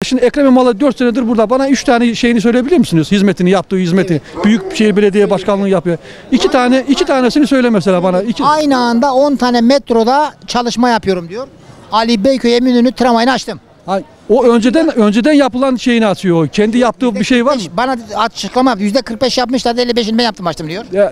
Şimdi Ekrem İmamoğlu 4 senedir burada. Bana 3 tane şeyini söyleyebilir misiniz? Hizmetini, yaptığı hizmeti. Büyükşehir Belediye Başkanlığı yapıyor. 2 tanesini söyle mesela bana. Aynı anda 10 tane metroda çalışma yapıyorum diyor. Ali Beyköy Eminönü tramvayını açtım. O önceden yapılan şeyini atıyor. O. Kendi yaptığı bir şey var mı? Bana açıklama %45 yapmışlar da 55'ini ben yaptım açtım diyor. Ya,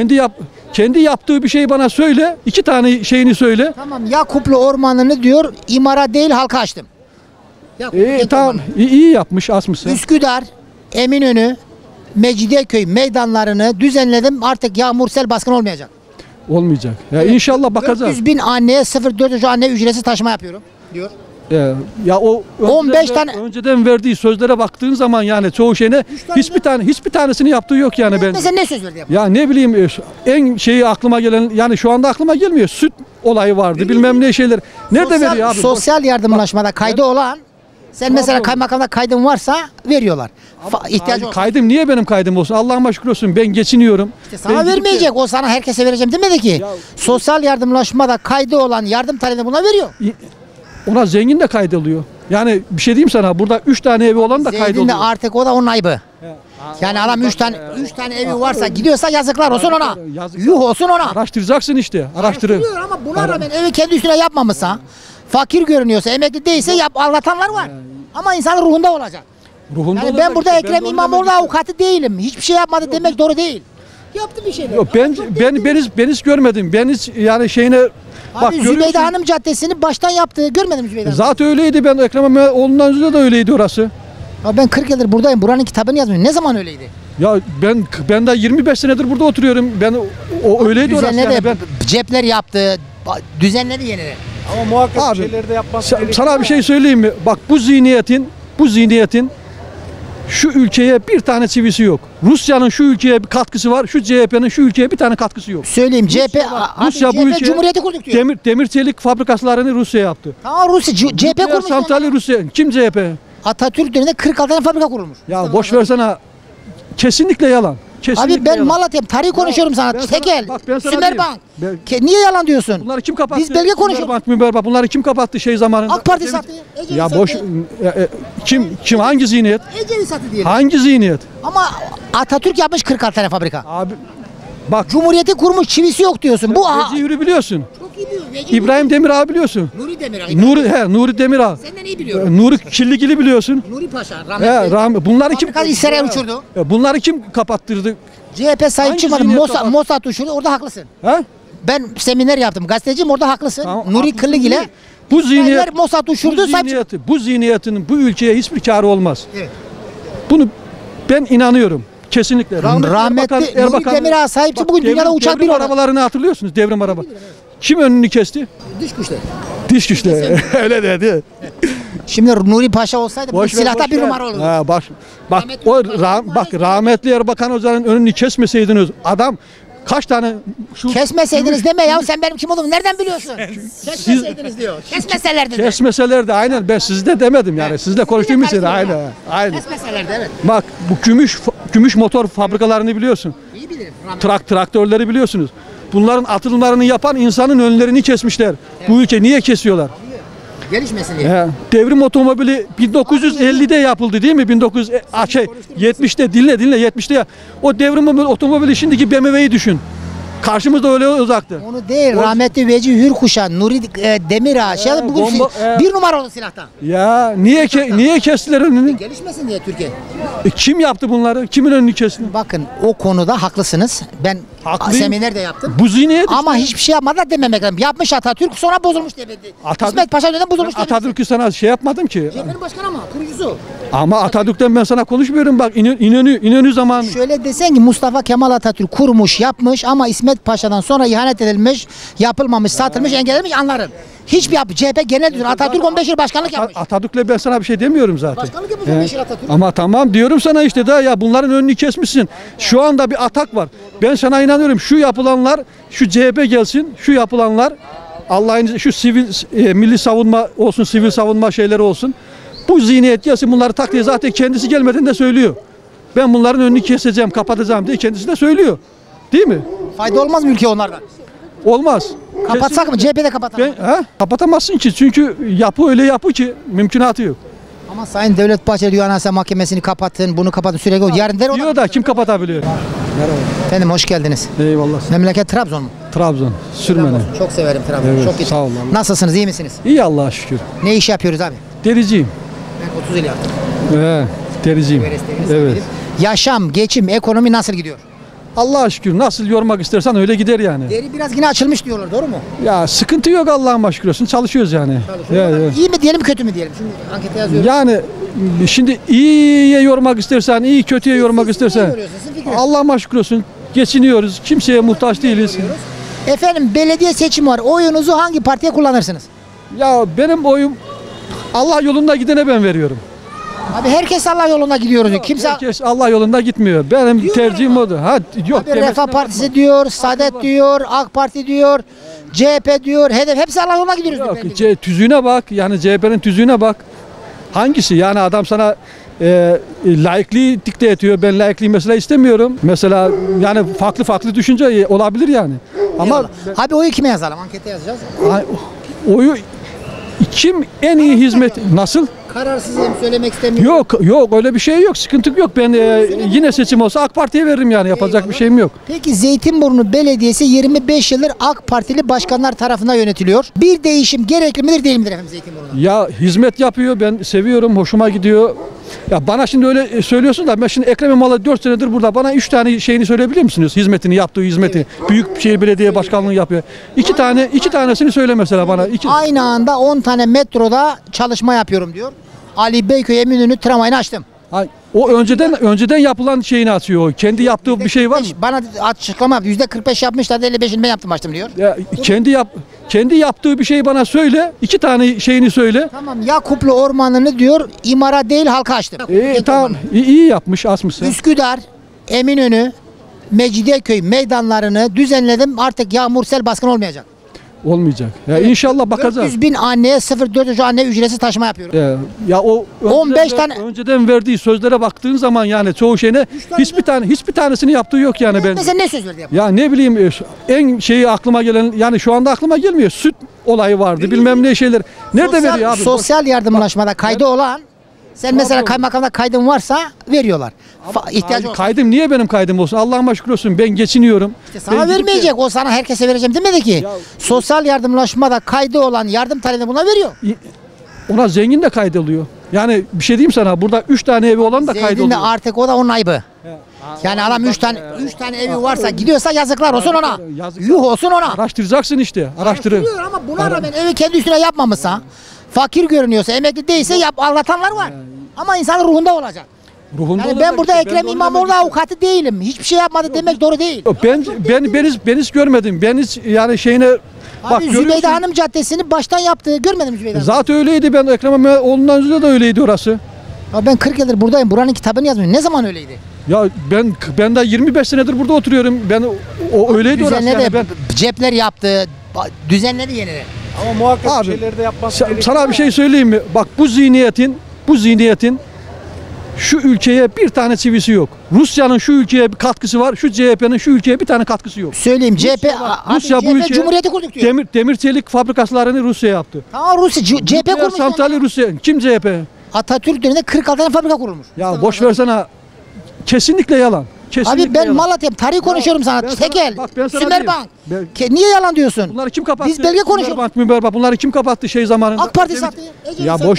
kendi yaptığı bir şeyi bana söyle. 2 tane şeyini söyle. Tamam, Yakuplu Ormanı'nı diyor imara değil halka açtım. Tamam, iyi yapmış, asmışsın. Üsküdar, Eminönü, Mecidiyeköy meydanlarını düzenledim. Artık yağmur sel baskın olmayacak. Olmayacak. Ya inşallah bakacağız. 400.000 anneye 0-4 anne ücretsiz taşıma yapıyorum diyor. Ya o 15 tane önceden verdiği sözlere baktığın zaman yani çoğu şeyine hiçbir tanesini yaptığı yok yani ben. Mesela ne söz verdi? Ya ne bileyim en şeyi aklıma gelen yani şu anda aklıma gelmiyor. Süt olayı vardı. Bilmem ne şeyler. Nerede veriyor abi? Sosyal yardımlaşmada kaydı olan sen mesela kaymakamda kaydın varsa veriyorlar. İhtiyacı kaydım niye benim kaydım olsun? Allah'ıma şükür olsun. Ben geçiniyorum. İşte sana vermeyecek. O sana herkese vereceğim demedi ki. Sosyal yardımlaşmada kaydı olan yardım talebini buna veriyor. Ona zengin de kaydoluyor. Yani bir şey diyeyim sana. Burada 3 tane evi olan da kaydoluyor. Zengin de artık o da onun ayıbı. Yani adam 3 tane evi varsa gidiyorsa yazıklar olsun ona. Yuh olsun ona. Araştıracaksın işte. Araştırın. Ama buna rağmen evi kendi üstüne yapmamışsa, fakir görünüyorsa, emekli değilse anlatanlar var. Ama insanın ruhunda olacak. Yani ben burada Ekrem İmamoğlu avukatı değilim. Hiçbir şey yapmadı demek doğru değil. Yaptı bir şeyler. Yok, ben hiç görmedim. Ben hiç yani şeyine bak Zübeyde Hanım Caddesi'ni baştan yaptı. Görmedim Zübeyde Hanım. Zaten öyleydi. Ben Ekrem İmamoğlu'ndan önce de öyleydi orası. Ya ben 40 yıldır buradayım. Buranın kitabını yazmıyorum. Ne zaman öyleydi? Ya ben de 25 senedir burada oturuyorum. Ben o öyleydi orası. Yani cepler yaptı. Düzenleri yeniledi. Ama muhakkak şeyleri de yapması sana bir şey söyleyeyim mi? Bak bu zihniyetin şu ülkeye bir tane çivisi yok. Rusya'nın şu ülkeye bir katkısı var. Şu CHP'nin şu ülkeye bir tane katkısı yok. Söyleyeyim Rusya bu ülkeye Cumhuriyeti kurduk diyor. Demir çelik fabrikalarını Rusya yaptı. Tamam Rusya CHP kurmuş. Santrali Rusya. Kim CHP? Atatürk döneminde 46 tane fabrika kurulmuş. Ya boş versene. Kesinlikle yalan. Abi ben Malatya'm. Tarih konuşuyorum sana. Tekel, Sümerbank. Niye yalan diyorsun? Bunları kim kapattı? Biz belge konuşuyoruz. Bunları kim kapattı şey zamanında? AK Parti sattı. Ya boş kim hangi zihniyet? Ecevit sattı diyelim. Hangi zihniyet? Ama Atatürk yapmış 46 tane fabrika. Abi bak Cumhuriyeti kurmuş, çivisi yok diyorsun. Bu Vecihi biliyorsun. Çok iyi biliyor. İbrahim Demirağ biliyorsun. Nuri Demirağ. Nuri Demirağ. Senden iyi biliyorum. Nuri Kirligili biliyorsun. Nuri Paşa rahmetli. Bunları kim İsrail uçurdu? Bunları kim kapattırdı? CHP sahip çıkmadı. Mossad uçurdu. Orada haklısın. He? Ben seminer yaptım. Gazeteciyim orada haklısın. Tamam, Nuri Kırlıgil'e bu zihniyet Mossad uçurdu. Bu zihniyetinin bu ülkeye hiçbir kârı olmaz. Evet. Bunu ben inanıyorum. Kesinlikle. Rahmetli Nuri Demirağ sahipçi bugün dünyada uçak bir arabalarını hatırlıyorsunuz. Devrim araba. Kim önünü kesti? Dış güçler. Dış güçler. Öyle dedi. Şimdi Nuri Paşa olsaydı bu silahta bir numara olurdu. Bak rahmetli Erbakan Hoca'nın önünü kesmeseydiniz adam kaç tane kesmeseydiniz deme ya sen benim kim olduğumu nereden biliyorsun? Kesmeseydiniz diyor. Kesmeselerdi. Kesmeselerdi aynen ben sizde demedim yani sizle konuştuğum için aynen. Kesmeselerdi evet. Bak bu gümüş motor fabrikalarını biliyorsun. İyi bilirim. Traktörleri biliyorsunuz. Bunların atılımlarını yapan insanın önlerini kesmişler. Evet. Bu ülke niye kesiyorlar? Gelişmesin diye. Devrim otomobili 1950'de yapıldı değil mi? 70'te dinle 70'te ya. O devrim otomobili şimdiki BMW'yi düşün. Karşımızda öyle uzaktı. Onu değil rahmetli Vecihi Hürkuşan, Nuri Demirağ bugün bir numara oldu silahta. Ya niye kestiler önünü? Gelişmesin diye Türkiye. Kim yaptı bunları? Kimin önünü kesti? Bakın o konuda haklısınız. Ben seminer de yaptım. Bu zihniyet ama hiçbir şey yapmadan dememek lazım. Yapmış Atatürk sonra bozulmuş dedi. İsmet Paşa dönem bozulmuş dedi. Atatürk'ü sana şey yapmadım ki. CHP'nin başkanı ama kurucusu. Ama Atatürk'ten ben sana konuşmuyorum bak İnönü zaman. Şöyle desen ki Mustafa Kemal Atatürk kurmuş yapmış ama İsmet Paşa'dan sonra ihanet edilmiş, yapılmamış, satılmış, engellenmiş anlarım. Hiçbir CHP genel düzen Atatürk 15 yıl başkanlık yapmış. Atatürk'le ben sana bir şey demiyorum zaten. Başkanlık yapmış 15 yıl Atatürk. Ama tamam diyorum sana işte da ya bunların önünü kesmişsin. Şu anda bir atak var. Ben sana inanıyorum şu yapılanlar, şu CHP gelsin, şu yapılanlar Allah'ın şu milli savunma olsun, sivil savunma şeyleri olsun. Bu zihniyet gelsin bunları tak diye zaten kendisi gelmeden de söylüyor. Ben bunların önünü keseceğim, kapatacağım diye kendisi de söylüyor. Değil mi? Fayda olmaz mı ülke onlardan? Olmaz. Kapatsak mı? CHP'de kapatalım. Kapatamazsın ki çünkü yapı öyle yapı ki mümkünatı yok. Ama Sayın Devlet Bahçeli diyor Anayasa Mahkemesi'ni kapatın, bunu kapatın sürekli. Yarın der Diyor da kim kapatabiliyor? Efendim hoş geldiniz. Eyvallah. Memleket Trabzon mu? Trabzon, Sürmene. Çok severim Trabzon'u. Evet, Çok iyi. sağ olun. Nasılsınız, iyi misiniz? İyi Allah'a şükür. Ne iş yapıyoruz abi? Dericiyim. Ben 30 yıl yaptım. Dericiyim. Evet. Yaşam, geçim, ekonomi nasıl gidiyor? Allah'a şükür nasıl yormak istersen öyle gider yani. Deri biraz yine açılmış diyorlar, doğru mu? Ya sıkıntı yok Allah'ıma şükür olsun. Çalışıyoruz yani. Evet. İyi mi diyelim, kötü mü diyelim? Şimdi ankete yazıyorum. Yani şimdi iyiye yormak istersen, iyi kötüye yormak istersen Allah. Allah'ıma şükür olsun. Geçiniyoruz. Kimseye muhtaç değiliz. Efendim belediye seçimi var. Oyunuzu hangi partiye kullanırsınız? Ya benim oyum Allah yolunda gidene ben veriyorum. Abi herkes Allah yoluna gidiyoruz. Kimse Herkes Allah yolunda gitmiyor. Benim Diyor tercihim odur. Ha yok. abi Refah Partisi diyor, Saadet diyor, AK Parti diyor, CHP diyor, HDP hepsi Allah yoluna gidiyoruz. diyor Yok, belli. tüzüğüne bak. Yani CHP'nin tüzüğüne bak. Hangisi? Yani adam sana laikliği dikte ediyor. Ben laikliği mesela istemiyorum. Mesela yani farklı düşünce olabilir yani. Ama Eyvallah. Abi oyu kime yazalım? Ankete yazacağız. oyu kim en iyi hizmet nasıl? Kararsızım, söylemek istemiyorum. Yok öyle bir şey yok. Sıkıntı yok. Ben yine seçim olsa AK Parti'ye veririm yani. Yapacak Eyvallah. bir şeyim yok. Peki Zeytinburnu Belediyesi 25 yıldır AK Partili başkanlar tarafından yönetiliyor. Bir değişim gerekli midir değil midir efendim Zeytinburnu'na? Ya hizmet yapıyor. Ben seviyorum. Hoşuma gidiyor. Ya bana şimdi öyle söylüyorsun da ben şimdi Ekrem İmamoğlu 4 senedir burada. Bana 3 tane şeyini söyleyebilir misiniz? Hizmetini, yaptığı hizmeti. Büyükşehir Belediye Başkanlığı yapıyor. İki tanesini söyle mesela bana. Aynı anda 10 tane metroda çalışma yapıyorum diyor. Ali Beyköy Eminönü tramvayını açtım. O önceden yapılan şeyini atıyor. O. Kendi yaptığı bir şey var mı? Bana açıklama yaptı. %45 yapmışlar, 55'ini ben yaptım açtım diyor. Ya, kendi yaptığı bir şeyi bana söyle. 2 tane şeyini söyle. Tamam, Yakuplu Ormanı'nı diyor imara değil halka açtım. Tamam iyi yapmış asmışsın. Üsküdar, Eminönü, Mecidiyeköy meydanlarını düzenledim. Artık yağmur sel baskın olmayacak. Olmayacak. Ya inşallah bakacağız. 400 bin anneye 0,4 anne ücretsiz taşıma yapıyorum. Ya o 15 tane- önceden verdiği sözlere baktığın zaman yani çoğu şeyine hiçbir tanesini yaptığı yok yani ben. Mesela ne söz verdi yapıyor? Ya ne bileyim en şeyi aklıma gelen yani şu anda aklıma gelmiyor. Süt olayı vardı bilmem ne şeyler. Nerede veriyor abi? Sosyal yardımlaşmada kaydı olan, sen mesela kaymakamda kaydın varsa veriyorlar. İhtiyacı olsa. Kaydım niye benim kaydım olsun? Allah'ıma şükür olsun ben geçiniyorum. Sana Ben gidip de- vermeyecek, o sana herkese vereceğim demedi ki. Sosyal yardımlaşmada kaydı olan yardım talebini buna veriyor. Ona zengin de kaydoluyor. Yani bir şey diyeyim sana burada 3 tane evi olan da Zengin de kaydoluyor. artık o da onun ayıbı. Yani adam 3 tane evi varsa gidiyorsa yazıklar olsun ona. Yazıklar. Yuh olsun ona. Araştıracaksın işte. Araştırın. Araştırıyor ama buna rağmen evi kendi üstüne yapmamışsa, fakir görünüyorsa, emekli değilse anlatanlar var. Ama insanın ruhunda olacak. Ruhunda Yani olacak ben burada işte. Ekrem de onu İmamoğlu demek avukatı değilim. Hiçbir şey yapmadı demek doğru değil. Ben hiç görmedim. Ben hiç yani şeyine Abi Zübeyde görüyorsun. Hanım Caddesi'ni baştan yaptı. Görmedim Zübeyde Hanım. Zaten öyleydi ben Ekrem İmamoğlu'ndan önce de öyleydi orası. Abi ben 40 yıldır buradayım. Buranın kitabını yazmıyorum. Ne zaman öyleydi? Ya ben de 25 senedir burada oturuyorum. Ben o öyleydi orası Düzenleri yani ben. cepler yaptı. Düzenleri yeniledi. Ama muhakkak Abi, şeyleri de yapması gerekiyor. Sana bir şey söyleyeyim mi? Bak bu zihniyetin şu ülkeye bir tane çivisi yok. Rusya'nın şu ülkeye bir katkısı var. Şu CHP'nin şu ülkeye bir tane katkısı yok. Söyleyeyim CHP, Rusya bu CHP ülkeye Cumhuriyeti kurduk diyor. demir çelik fabrikasılarını Rusya yaptı. Tamam Rusya CHP Nükleer kurmuş. santrali Rusya. Kim CHP? Atatürk döneminde 46 tane fabrika kurulmuş. Ya boş versene. Kesinlikle yalan. Kesinlikle Abi ben yalan. Malatya'm. Tarih konuşuyorum sana. ben sana- Tekel, bak ben sana Sümerbank. diyeyim. Niye yalan diyorsun? Bunları kim kapattı? Biz belge konuşuyoruz. Müberbank. Bunları kim kapattı şey zamanında? AK Parti Ecevit- sattı. Ecevit Ya sattı. boş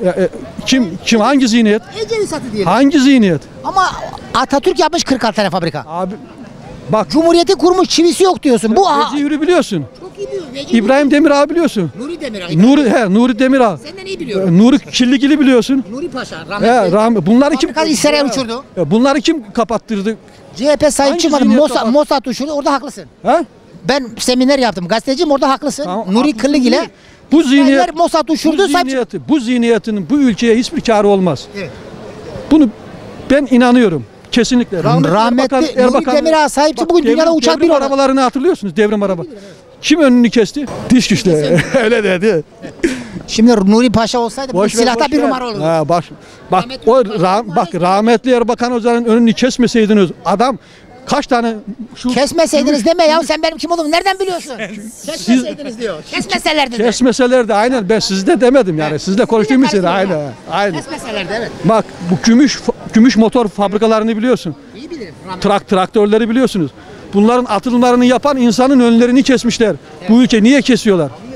kim hangi zihniyet? Ecevit sattı diyelim. Hangi zihniyet? Ama Atatürk yapmış 46 tane fabrika. Abi bak Cumhuriyeti kurmuş, çivisi yok diyorsun. Bu Ecevit'i biliyorsun. çok iyi biliyor. İbrahim Demirağ biliyorsun. Nuri Demirağ. Nuri Demirağ. Senden iyi biliyor. Nuri Kirligili biliyorsun. Nuri Paşa. He, Rahmetli. bunları kim Fabrikayı İsrail'e uçurdu. Bunları kim kapattırdı? CHP sahip Hangi çıkmadı. zihniyet var? Mossad uçurdu. Orada haklısın. Ha? Ben seminer yaptım. Gazeteciyim, orada haklısın. Tamam, Nuri haklısın Kırlıgil'e. değil. Bu zihniyet Mossad uçurdu. bu zihniyetin bu ülkeye hiçbir kârı olmaz. Evet. Bunu ben inanıyorum. Kesinlikle. Rahmetli Nuri Demirağ sahipçi Bak, bugün dünyada uçak devrim bir orada. arabalarını hatırlıyorsunuz devrim araba. Kim önünü kesti? Diş güçle. Öyle dedi. Şimdi Nuri Paşa olsaydı bu Boş ver, silahta boş bir ver. numara olurdu. Ha, bak Rahmetli rahmetli Erbakan Hoca'nın önünü kesmeseydiniz adam Kaç tane şu Kesmeseydiniz deme ya, sen benim kim olduğumu nereden biliyorsun? Kesmeseydiniz diyor. Kesmeselerdi de. kesmeselerdi aynen, ben sizde demedim yani. Sizle konuştuğum için aynen. Aynen. Kesmeselerdi, evet. Bak bu gümüş motor fabrikalarını biliyorsun. İyi bilirim. Traktörleri biliyorsunuz. Bunların atılımlarını yapan insanın önlerini kesmişler. Bu ülke niye kesiyorlar?